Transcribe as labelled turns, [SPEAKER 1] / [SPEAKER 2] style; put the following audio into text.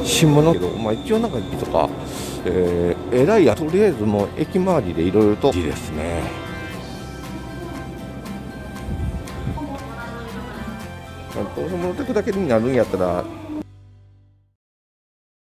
[SPEAKER 1] 新聞のけど、一応なんかとか、えらいやとりあえずもう駅周りでいろいろといいですね。どうせ戻ってくだけになるんやったら